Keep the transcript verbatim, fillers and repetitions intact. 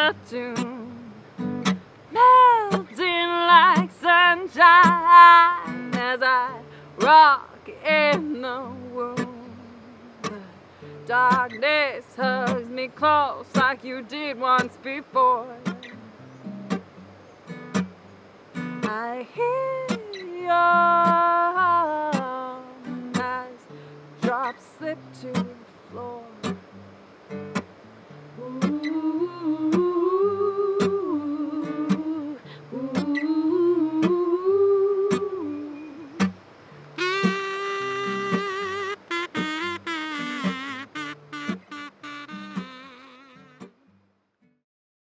the tune, melting like sunshine as I rock in the womb. The darkness hugs me close like you did once before. I hear your eyes drop slip to the floor.